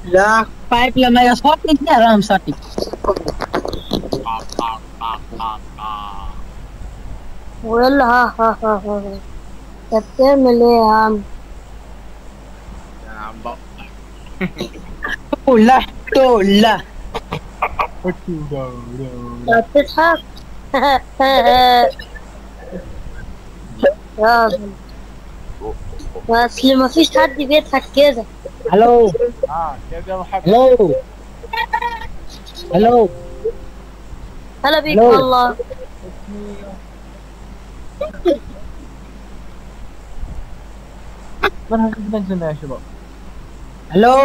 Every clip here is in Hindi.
ला पाइप लगाएर सटिक क्या राम सटिक बोल हा सबसे मिले हम टोला टोला सबसे था असली ما فيش حد بيضحك كده. Hello hello hello هلا بيك hello والله. Hello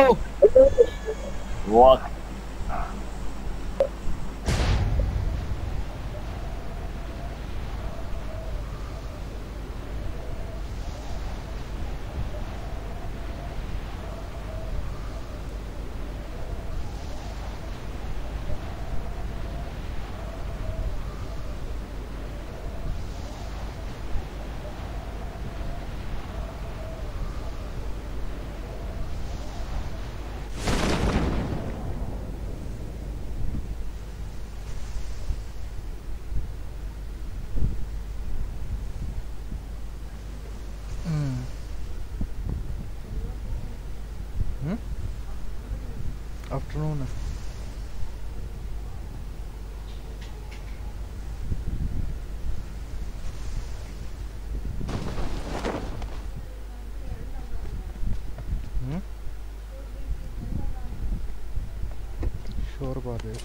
afternoon शोर पा रहे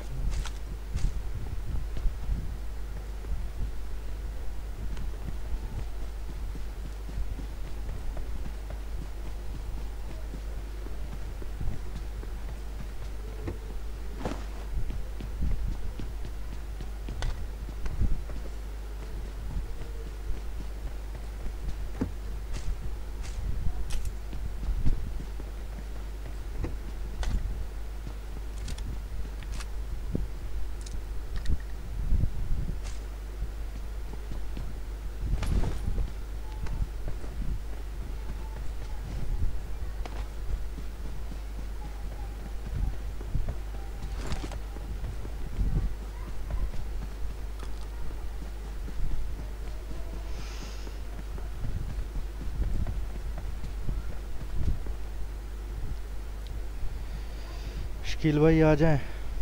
शकील भाई आ जाएं।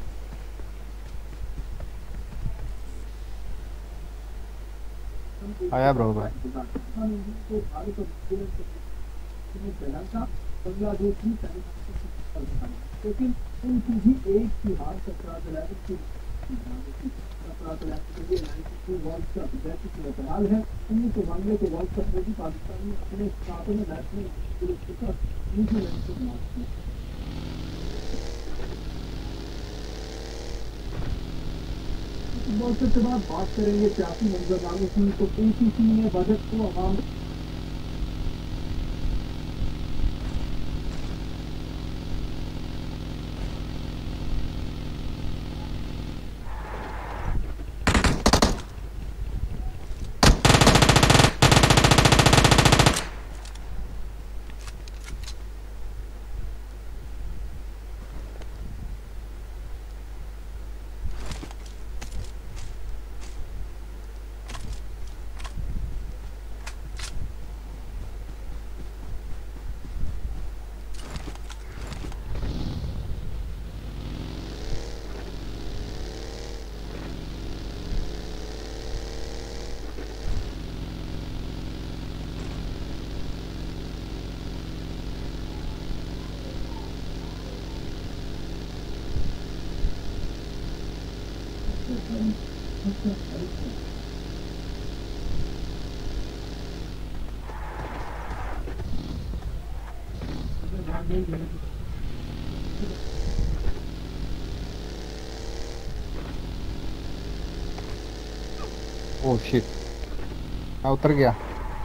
आया ब्रो भाई। फुटबॉल से बात करेंगे सियासी मंजरनामे की तो एसीसी ने बजट को आवाम ओह शिट मैं उतर गया।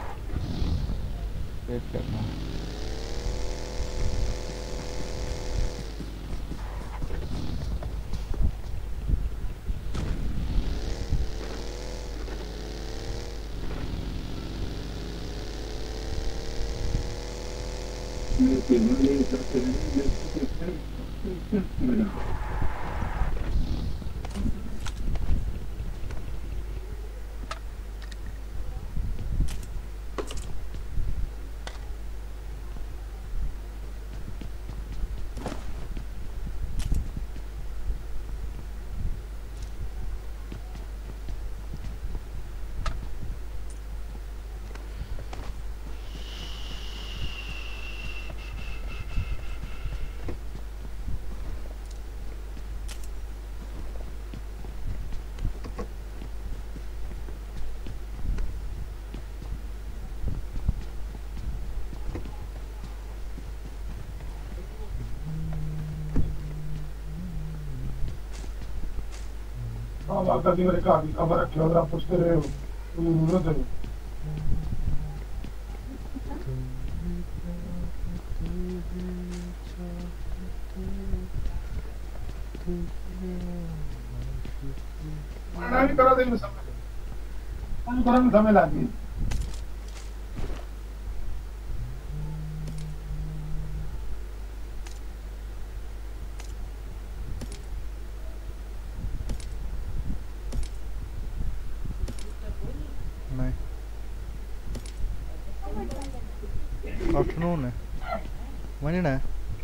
वेट करना हाँ आका जी मेरे घर की खबर रखियो अगर आप पूछते रहे हो जरूरत है मैं भी करा देंगे समय लगी नहीं आफ्टरनून है मनी ना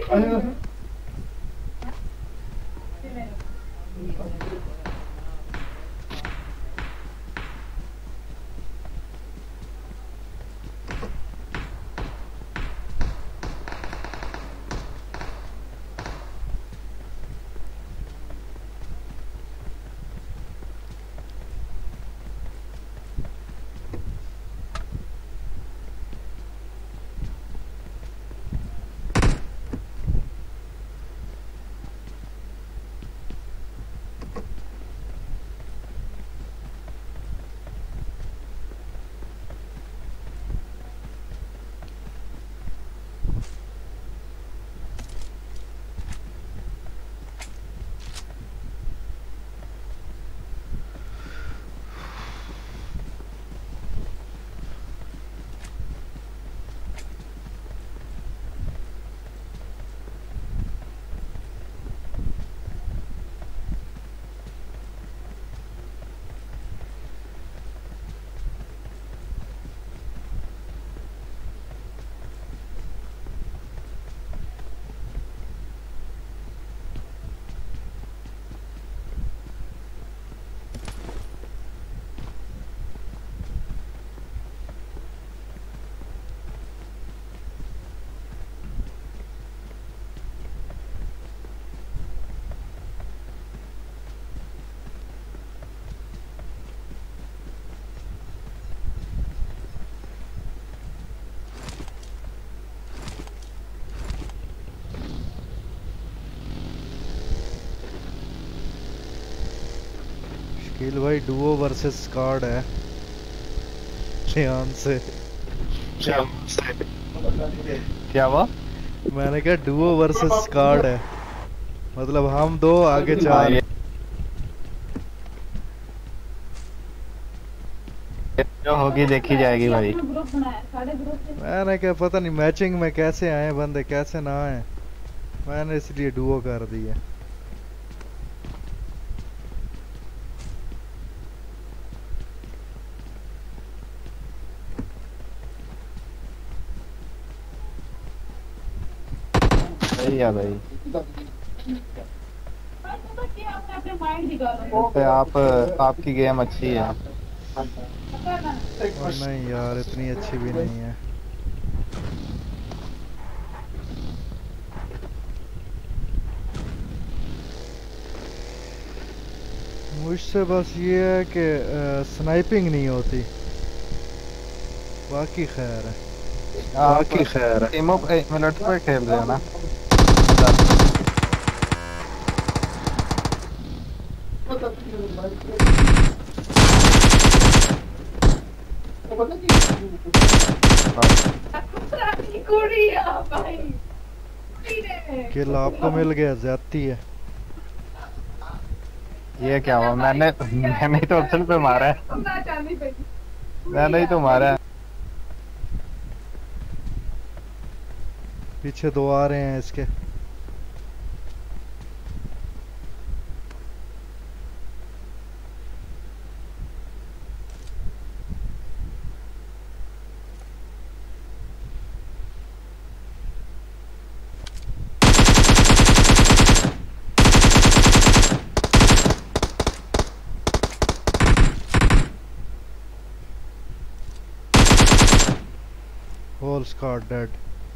शकील भाई डुओ वर्सेस स्क्वाड है ध्यान से क्या हुआ? मैंने कहा डुओ वर्सेस स्क्वाड है मतलब हम दो आगे चार जो होगी देखी जाएगी भाई। मैंने कहा पता नहीं मैचिंग में कैसे आए बंदे कैसे ना आए मैंने इसलिए डुओ कर दिया सही है भाई। तो आपकी गेम अच्छी है। नहीं यार इतनी अच्छी भी नहीं है मुझसे बस ये है कि स्नाइपिंग नहीं होती बाकी खैर है बाकी खैर है। मिनट पे खेल रहे हो ना? किल आपको मिल गया ज्यादती है ये क्या हुआ? मैंने ही तो अफसल पे मारा है। मैंने ही तो मारा है। पीछे दो आ रहे हैं इसके। Whole squad dead.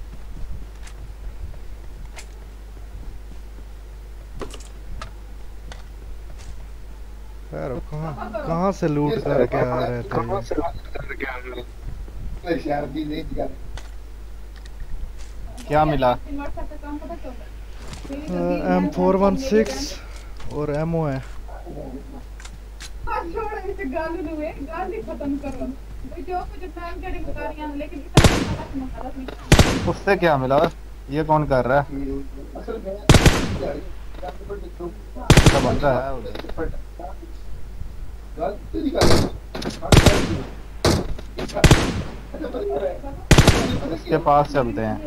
यार कहाँ से लूट करके आ रहे थे ये? क्या मिला? M416 और एमओ है। उससे क्या मिला? ये कौन कर रहा है? क्या बंदा है उधर? इसके पास चलते हैं।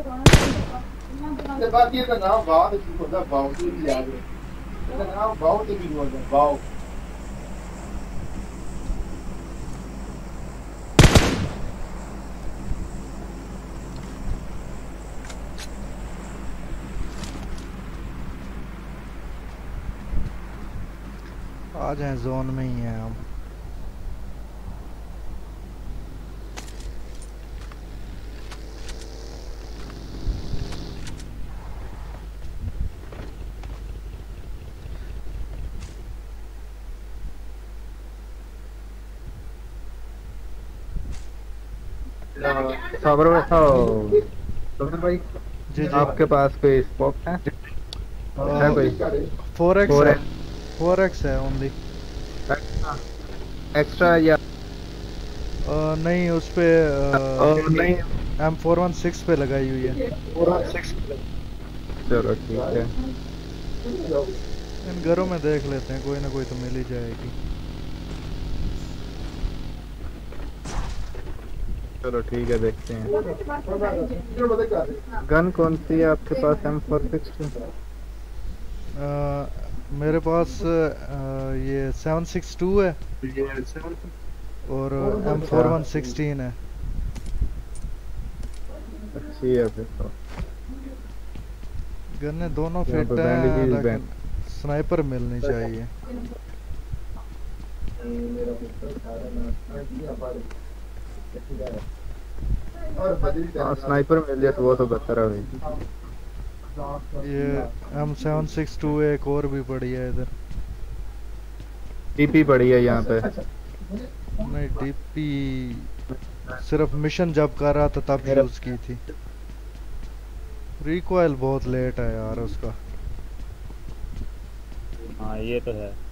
आ जाए, जोन में ही हैं हम। साबर भाई जी जी। आपके पास कोई स्कोप है? है कोई? 4x है ओनली। एक्स्ट्रा या नहीं, उस पे नहीं M416 पे लगाई हुई है। चलो ठीक है। इन घरों में देख लेते हैं, कोई ना कोई तो मिल ही जाएगी। चलो ठीक है, देखते हैं। गन कौन सी है आपके पास? M416? मेरे पास ये 762 है और M4116 है। अच्छी है फिर तो। गन्ने दोनों यहाँ फिट पे हैं, bandages लेकिन स्नाइपर मिलनी चाहिए। हाँ, स्नाइपर मिल जाए तो वो तो बेहतर है भाई। ये M762 एक और भी पड़ी है इधर। टीपी पड़ी है यहाँ पे। नहीं, डीपी सिर्फ मिशन जब कर रहा था तब यूज की थी। रिकॉइल बहुत लेट है यार उसका। हाँ ये तो है।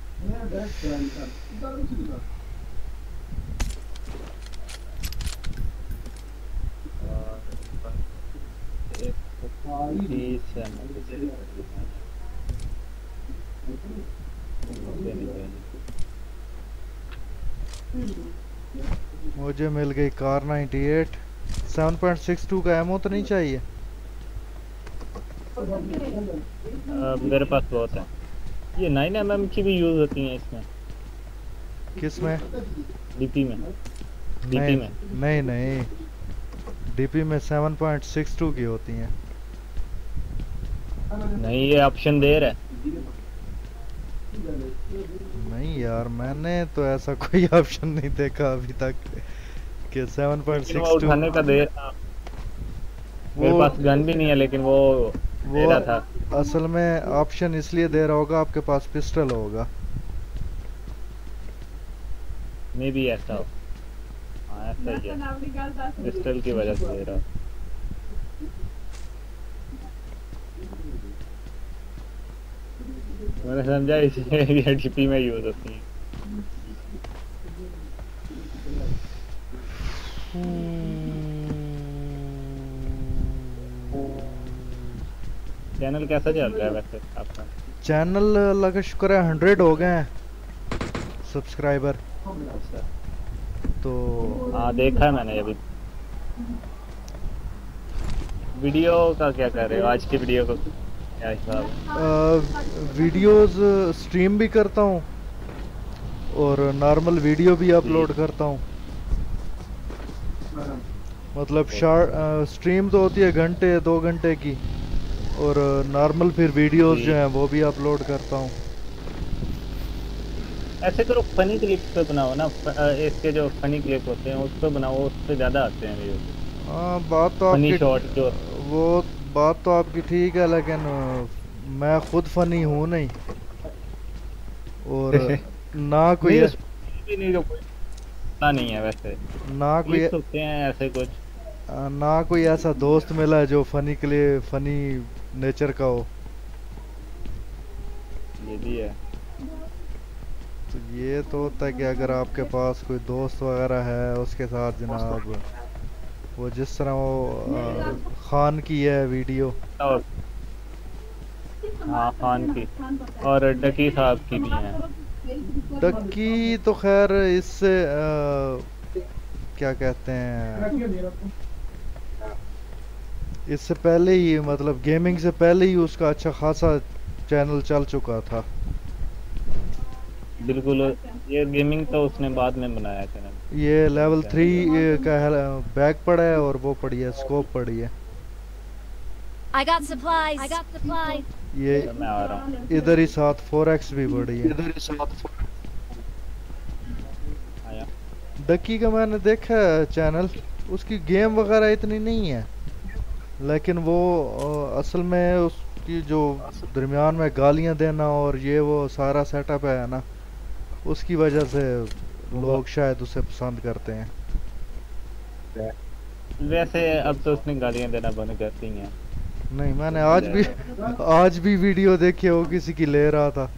मुझे मिल गई कार 98। 7.62 का एमओ तो नहीं चाहिए? मेरे पास बहुत है। ये 9mm की भी यूज होती हैं इसमें। किस में? डीपी में। डीपी में नहीं नहीं, डीपी में 7.62 की होती हैं। नहीं, ये ऑप्शन दे रहा है। नहीं यार, मैंने तो ऐसा कोई ऑप्शन नहीं देखा अभी तक कि 7.62 उठाने का दे रहा। मेरे पास गन भी नहीं है, लेकिन वो दे रहा था। असल में ऑप्शन इसलिए दे रहा होगा, आपके पास पिस्टल होगा। मे भी ऐसा हो। हाँ ऐसा ही है, पिस्टल की वजह से दे रहा। मैंने समझा इसलिए ये डीपी में यूज होती है। चैनल कैसा चल रहा है वैसे आपका? चैनल अल्लाह का शुक्र है 100 हो गए हैं सब्सक्राइबर। अच्छा, तो हाँ देखा है मैंने अभी। वीडियो का क्या कर रहे हो आज की वीडियो को क्या हिसाब है? वीडियोस स्ट्रीम भी करता हूँ और नॉर्मल वीडियो भी अपलोड करता हूँ। मतलब शॉर्ट स्ट्रीम तो होती है घंटे 2 घंटे की, और नॉर्मल फिर वीडियोस जो हैं वो भी अपलोड करता हूँ। ऐसे करो फनी क्लिप्स पे बनाओ ना, इसके जो फनी क्लिप होते हैं उस पे बनाओ, उस पे ज़्यादा आते हैं व्यूज। हाँ बात तो फनी आपकी शॉट जो वो बात तो आपकी ठीक है, लेकिन मैं खुद फनी हूँ नहीं, और ना कोई नहीं, भी नहीं, जो कोई पता नहीं है वैसे ना कोई क्लिप्स होते हैं ऐसे कुछ। ना कोई ऐसा दोस्त मिला है जो फनी के लिए फनी नेचर का हो। ये भी है। तो ये तो होता है कि अगर आपके पास कोई दोस्त वगैरह है, उसके साथ जनाब वो जिस तरह वो खान की है वीडियो, और हाँ खान की और डकी साहब की भी है। डक्की तो खैर इससे क्या कहते हैं, इससे पहले ही मतलब गेमिंग से पहले ही उसका अच्छा खासा चैनल चल चुका था। बिल्कुल, ये गेमिंग तो उसने बाद में बनाया चैनल। ये लेवल 3 का बैग पड़ा है और वो पड़ी है स्कोप पड़ी है। I got supplies. I got supplies. ये मैं आ रहा हूँ। इधर ही साथ 4x भी पड़ी है। आया। डक्की का मैंने देखा है चैनल, उसकी गेम वगैरह इतनी नहीं है, लेकिन वो असल में उसकी जो दरमियान में गालियां देना और ये वो सारा सेटअप है ना, उसकी वजह से लोग शायद उसे पसंद करते हैं। वैसे अब तो उसने गालियां देना बंद कर दी हैं। नहीं, मैंने आज भी वीडियो देखी, वो किसी की ले रहा था।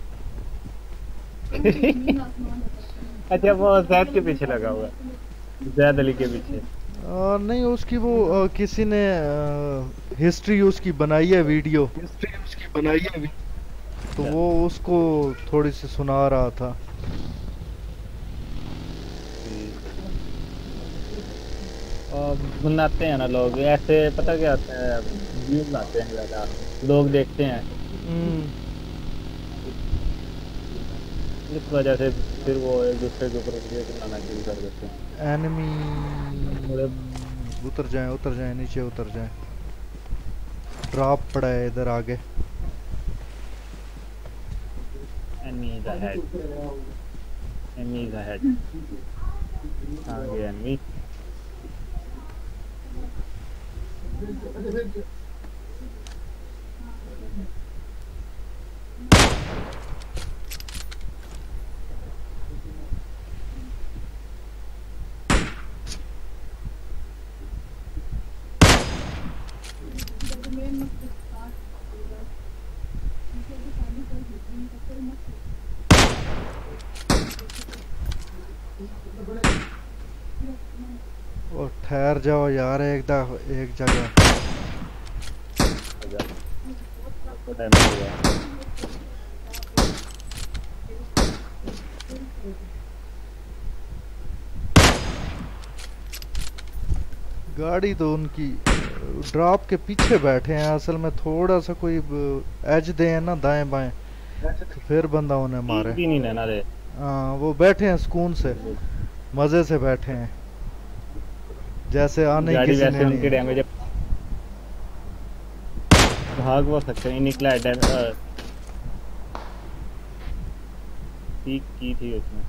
अच्छा, वो जैद के पीछे लगा हुआ है, जैद अली के पीछे। नहीं, उसकी वो किसी ने हिस्ट्री उसकी बनाई है वीडियो, तो वो उसको थोड़ी सी सुना रहा था। सुनाते हैं ना लोग ऐसे, पता क्या होता है, व्यूज आते हैं ज़्यादा, लोग देखते हैं, इस वजह से फिर वो एक दूसरे के ऊपर वीडियो बनाना शुरू कर देते हैं। एनिमी उतर जाए नीचे उतर जाए। ड्रॉप पड़ा है इधर आगे। Enemy is ahead. Enemy is ahead. आगे enemy. और ठहर जाओ यार एक जगह। गाड़ी तो उनकी ड्रॉप के पीछे बैठे हैं, असल में थोड़ा सा कोई एज दे ना दाएं बाएं, तो फिर बंदा उन्हें मारे। नहीं रहना रे। हाँ, वो बैठे हैं सुकून से, मजे से बैठे हैं, जैसे आने गाड़ी किसी वैसे ने उनके नहीं। डैमेज भाग वो सकते हैं, निकला है ठीक की थी उसने।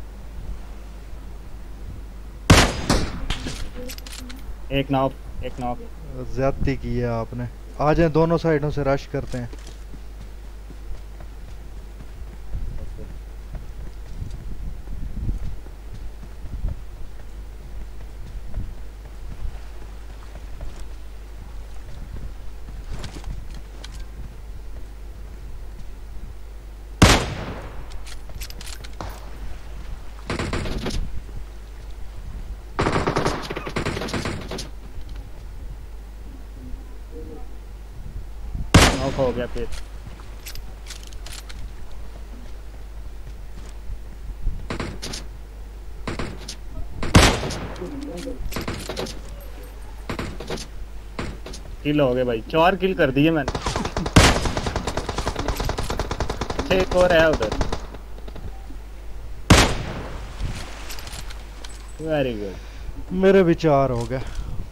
एक नॉक ज्यादती की है आपने। आ जाए, दोनों साइडों से रश करते हैं। नॉक हो गया फिर। किल हो गए भाई, 4 किल कर दिए मैंने। अच्छा एक और है उधर। Very good. मेरे भी 4 हो गए।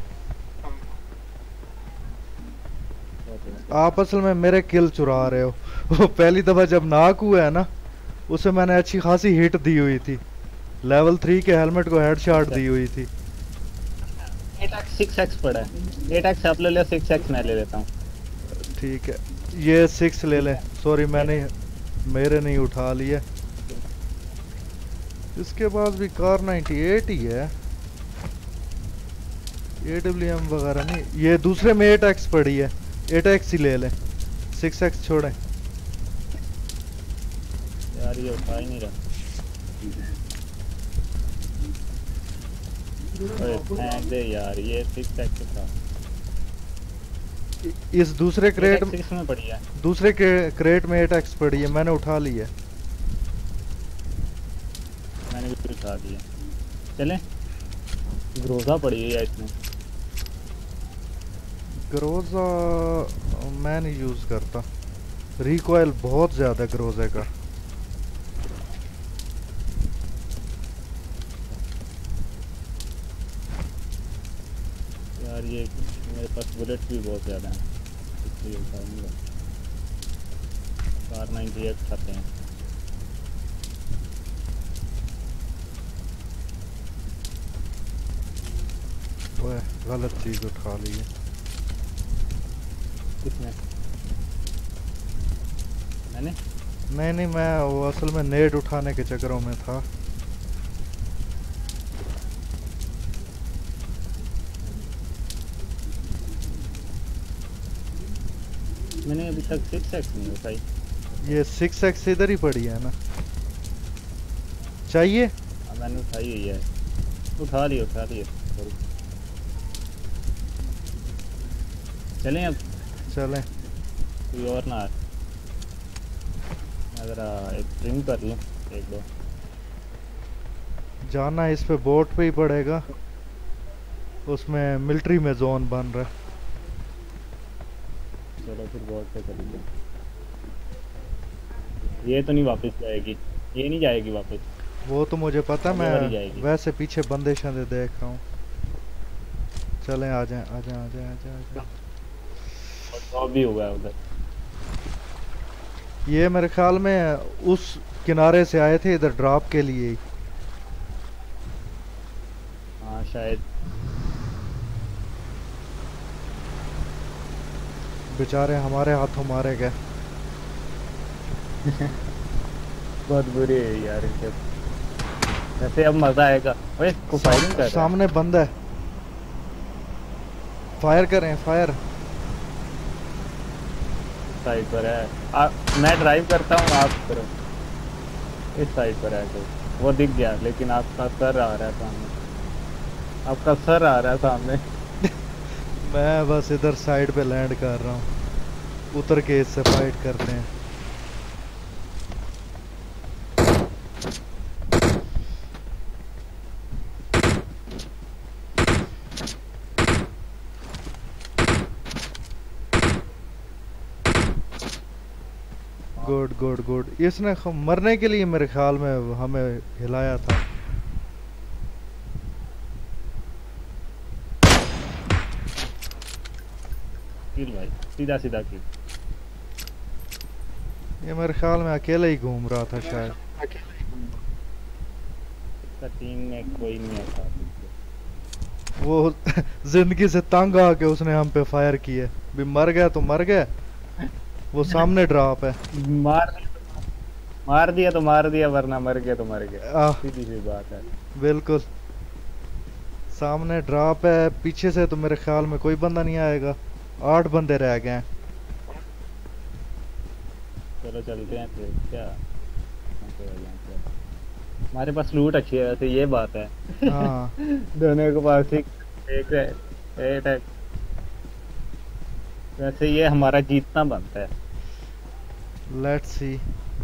आप असल में मेरे किल चुरा रहे हो। वो पहली दफा जब नाक हुआ है ना, उसे मैंने अच्छी खासी हिट दी हुई थी। लेवल 3 के हेलमेट को हेडशॉट दी हुई थी। 8x 6x पड़ा है। 8x आप ले लो, 6x मैं ले लेता हूँ। ठीक है, ये 6 ले लें। सॉरी मैंने मेरे नहीं उठा लिए। इसके पास भी कार 98 ही है, AWM वगैरह नहीं। ये दूसरे में 8x पड़ी है, 8x ही ले लें, 6x छोड़ें। यार ये उठा ही नहीं रहा। अरे फेंक दे यार, ये 6x था। इस दूसरे क्रेट 6 में पड़ी है। दूसरे क्रेट में 8x पड़ी है, मैंने उठा ली है। मैंने भी उठा दिया। चलें, ग्रोजा पड़ी है या इसमें। ग्रोजा मैं नहीं यूज करता, रिकॉइल बहुत ज्यादा ग्रोजे का। यार ये मेरे पास बुलेट भी बहुत ज़्यादा हैं, इसलिए उठाऊंगा। कार 98 खाते हैं। ओए गलत चीज उठा ली है। किसने? मैंने? नहीं मैं वो असल में नेट उठाने के चक्करों में था। मैंने अभी तक 6x नहीं उठाई। ये 6x इधर ही पड़ी है ना, चाहिए? मैंने उठाई हुई है। उठा ली। चलें अब। चलें। कोई और ना, मैं ज़रा एक ड्रिंक कर लूँ एक दो। जाना इस पे बोट पे ही पड़ेगा, उसमें मिलिट्री में जोन बन रहा है। चलो फिर बोट पे चलेंगे। ये तो नहीं वापस जाएगी, ये नहीं जाएगी वापस। वो तो मुझे पता, मैं जाएगी। वैसे पीछे बंदे शंदे देख रहा हूँ। चलें आ जाएं। और भी होगा उधर। ये मेरे ख्याल में उस किनारे से आए थे इधर ड्रॉप के लिए ही। हाँ शायद। बेचारे हमारे हाथों मारे गए। बहुत बुरी है यार इनके। वैसे अब मजा आएगा। ओए को फायरिंग कर रहा है। सामने बंदा है, फायर करें। फायर साइड पर है। मैं ड्राइव करता हूँ, आप करो। इस साइड पर है कोई, वो दिख गया, लेकिन आपका सर आ रहा है सामने। आपका सर आ रहा है सामने। मैं बस इधर साइड पे लैंड कर रहा हूँ, उतर के इससे फाइट करते हैं। गुड। इसने मरने के लिए मेरे ख्याल में हमें हिलाया था। किल भाई, सीधा किल। ये मेरे ख्याल में अकेले ही घूम रहा था शायद। इसका टीम में कोई नहीं आता। वो जिंदगी से तंग आके उसने हम पे फायर किए। भी मर गया तो मर गया, वो सामने ड्रॉप है। मार दिया तो मार दिया, वरना मर गया तो मर गया। सीधी सी बात है। बिल्कुल, सामने ड्रॉप है। पीछे से तो मेरे ख्याल में कोई बंदा नहीं आएगा, 8 बंदे रह गए हैं। चलो चलते हैं फिर। क्या हमारे पास लूट अच्छी है वैसे, ये बात है। हाँ। दोनों के पास एक है। वैसे ये हमारा जीतना बनता है। Let's see.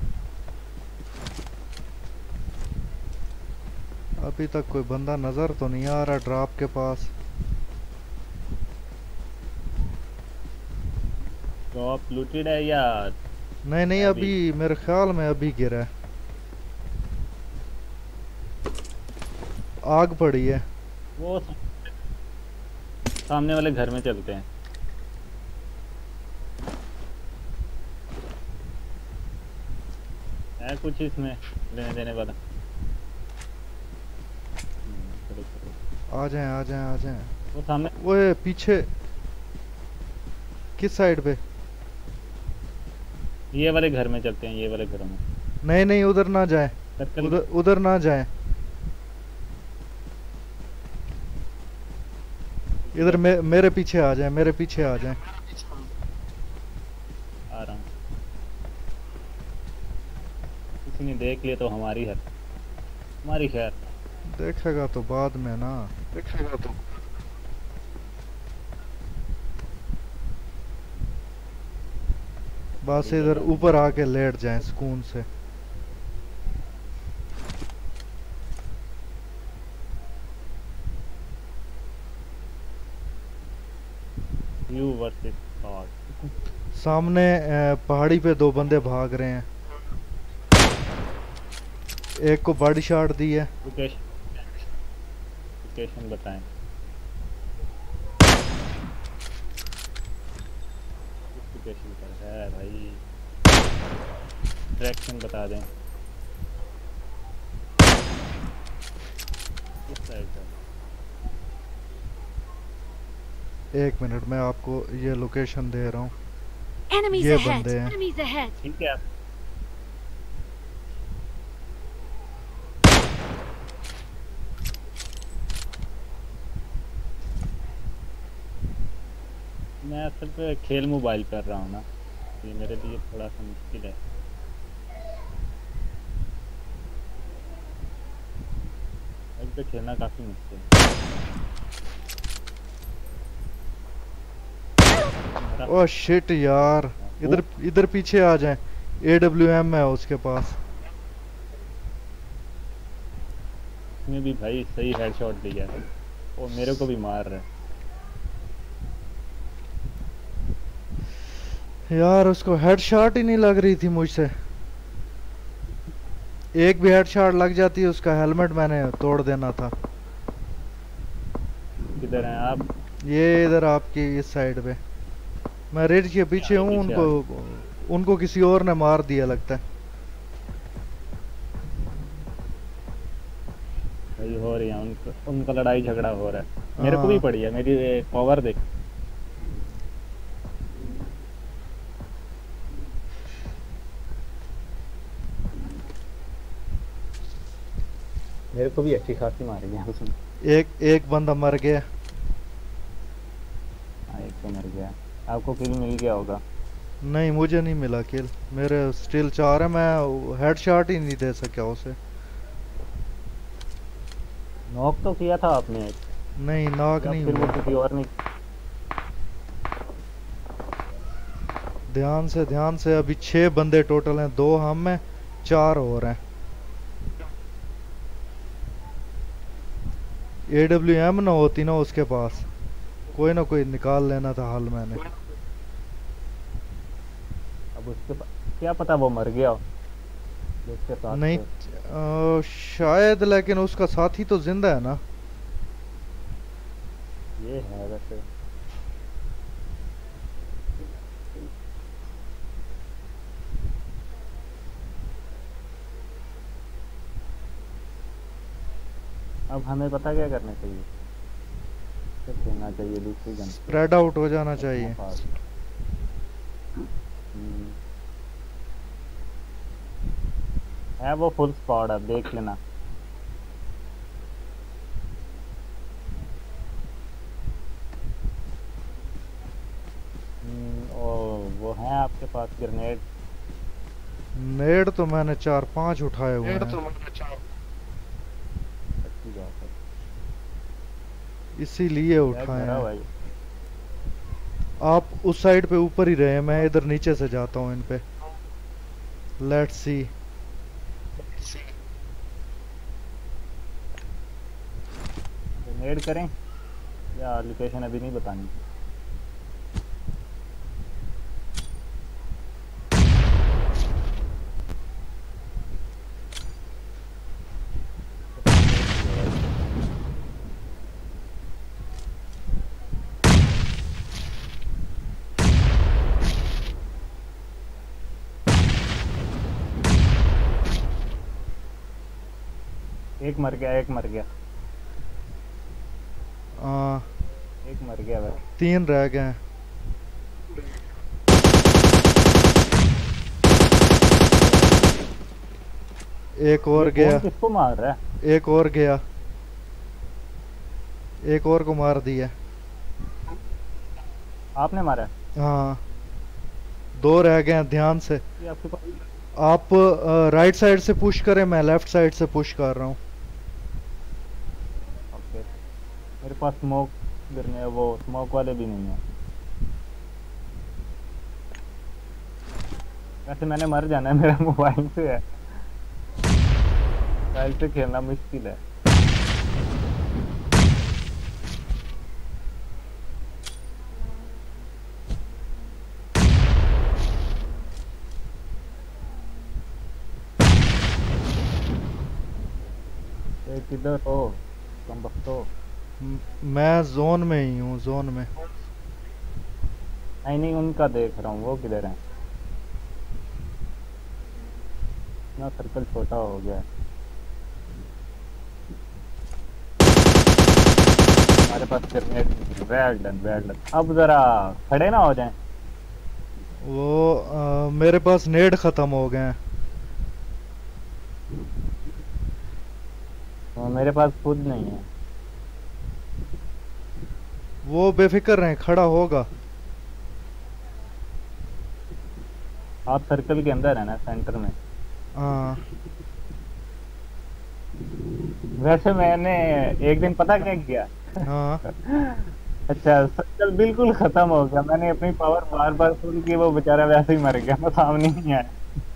अभी तक कोई बंदा नजर तो नहीं आ रहा ड्रॉप के पास। शॉप लूटेड है या नहीं नहीं, अभी मेरे ख्याल में अभी गिरा है, आग पड़ी है। वो सामने वाले घर में चलते हैं। है कुछ इसमें लेने देने वाला? आ जाएं आ जाएं आ जाएं। वो सामने, वो है पीछे, किस साइड पे? ये वाले घर में चलते हैं, ये वाले घरों में। नहीं नहीं, उधर ना जाए, उधर उधर ना जाए, इधर मेरे पीछे आ जाए, मेरे पीछे आ जाए। आ रहा हूँ। किसी ने देख लिया तो हमारी है, हमारी खैर। देखेगा तो बाद में ना, देखेगा तो। बस इधर ऊपर आके लेट जाएं सुकून से। You versus God. सामने पहाड़ी पे दो बंदे भाग रहे हैं, एक को बॉडी शॉट दी है। लोकेशन बताएं। लोकेशन पर है भाई, डायरेक्शन बता दें। किस साइड पर? एक मिनट, मैं आपको ये लोकेशन दे रहा हूँ। Enemies ये ahead. बंदे हैं। Enemies ahead. ठीक है। मैं असल पे खेल मोबाइल कर रहा हूँ ना, ये मेरे लिए थोड़ा सा मुश्किल है। मोबाइल पे खेलना काफ़ी मुश्किल है। ओह शिट यार, इधर इधर पीछे आ जाएं। AWM है उसके पास। उसने भी भाई सही हेडशॉट दिया है, वो मेरे को भी मार रहा है। यार उसको हेडशॉट ही नहीं लग रही थी मुझसे। एक भी हेडशॉट लग जाती है, उसका हेलमेट मैंने तोड़ देना था। किधर हैं आप? ये इधर आपकी इस साइड पे, मैं रेड के पीछे हूँ। उनको किसी और ने मार दिया लगता है। भाई हो रही है उनका लड़ाई झगड़ा हो रहा है। मेरे को भी पड़ी है, मेरी पावर देख। मेरे को भी अच्छी खासी मारी है उसने। एक बंदा मर गया। हाँ, एक तो मर गया। आपको किल मिल गया होगा? नहीं, मुझे नहीं मिला किल, मेरे स्टिल 4 है। मैं हेडशॉट ही नहीं दे सका उसे। नॉक तो किया था आपने? नहीं, नॉक नहीं फिर वो हुआ। किसी और नहीं। ध्यान से अभी 6 बंदे टोटल हैं, 2 हम हैं, 4 और हैं। AWM ना होती ना उसके पास, कोई ना कोई निकाल लेना था हल मैंने। अब उसके क्या पता वो मर गया हो उसके साथ। नहीं शायद, लेकिन उसका साथी तो जिंदा है ना। ये है वैसे। अब हमें पता क्या करना चाहिए? खेलना चाहिए दूसरी गन। स्प्रेड आउट हो जाना चाहिए। है वो फुल स्क्वाड, अब देख लेना। वो है आपके पास ग्रेनेड? नेड तो मैंने 4-5 उठाए हुए हैं। अच्छी बात है, इसीलिए उठाए हैं। भाई आप उस साइड पे ऊपर ही रहे, मैं इधर नीचे से जाता हूँ इन पे। Let's see. ग्रेनेड करें या लोकेशन अभी नहीं बतानी? एक मर गया, एक मर गया, एक मर गया बस। 3 रह गए हैं। एक और ये गया, कौन किसको मार रहा है? एक और गया, एक और को मार दिया। आपने मारा है? हाँ 2 रह गए हैं, ध्यान से। ये आपके पास आप राइट साइड से पुश करें, मैं लेफ्ट साइड से पुश कर रहा हूँ। ओके, मेरे पास स्मोक गिरने, वो स्मोक वाले भी नहीं है। वैसे मैंने मर जाना है, मेरा मोबाइल से है, मोबाइल से खेलना मुश्किल है। किधर हो तुम बख्तो? मैं जोन में ही हूँ, जोन में। नहीं, उनका देख रहा हूँ, वो किधर है? इतना सर्कल छोटा हो गया है। हमारे पास ग्रेनेड नहीं है। Well done, well done. अब जरा खड़े ना हो जाएं। वो मेरे पास नेड खत्म हो गए हैं। मेरे पास खुद नहीं है। वो बेफिक्र रहें, खड़ा होगा। आप सर्कल के अंदर है ना, सेंटर में। हाँ वैसे मैंने एक दिन पता क्या किया? हाँ अच्छा, सर्कल बिल्कुल खत्म हो गया, मैंने अपनी पावर बार बार फुल की, वो बेचारा वैसे ही मर गया, वो सामने नहीं आया।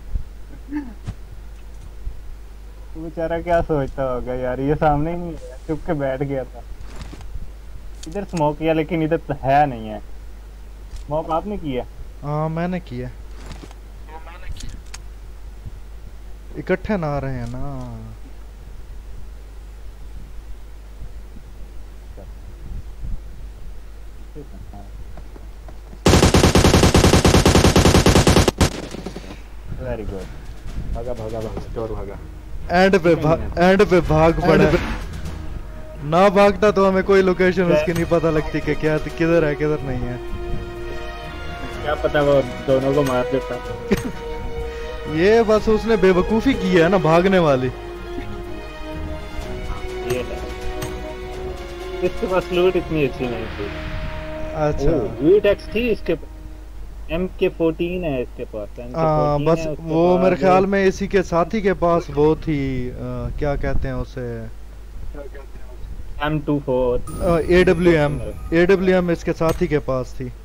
वो बेचारा क्या सोचता होगा यार, ये सामने ही नहीं है, चुप के बैठ गया था। इधर स्मोक किया लेकिन इधर तो है नहीं है। स्मोक आपने किया? हाँ मैंने किया। इकट्ठे ना रहे हैं ना। Very good. भागा भागा भागा, चोर भागा। एंड पे भाग पड़े। ना भागता तो हमें कोई लोकेशन उसकी नहीं पता लगती कि क्या किधर है किधर नहीं है। क्या पता वो दोनों को मार देता। ये बस उसने बेवकूफी की है ना, भागने वाली। ये है, इसके पास लूट इतनी अच्छी नहीं थी। अच्छा वीटेक्स थी इसके, MK14 है इसके पास। MK14 बस है वो मेरे ख्याल में इसी के साथी के पास वो थी, क्या कहते हैं उसे, M24 AWM इसके साथी के पास थी।